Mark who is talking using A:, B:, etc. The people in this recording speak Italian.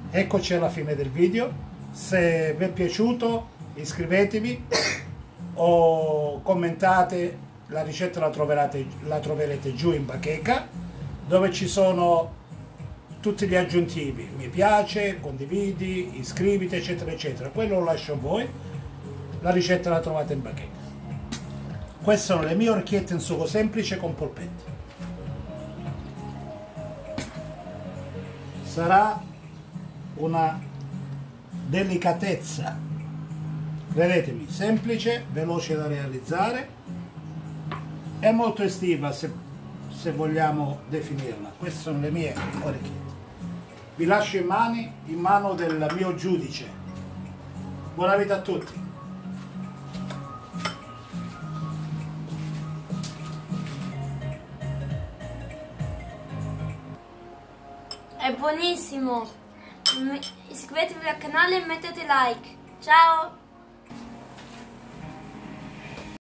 A: Eccoci alla fine del video. Se vi è piaciuto iscrivetevi o commentate. La ricetta la troverete giù in bacheca, dove ci sono tutti gli aggiuntivi: mi piace, condividi, iscriviti, eccetera eccetera. Quello lo lascio a voi. La ricetta la trovate in bacheca. Queste sono le mie orecchiette in sugo semplice con polpetti. Sarà una delicatezza, credetemi, semplice, veloce da realizzare e molto estiva, se vogliamo definirla. Queste sono le mie orecchiette. Vi lascio in mano del mio giudice. Buona vita a tutti.
B: È buonissimo! Iscrivetevi al canale e mettete like. Ciao!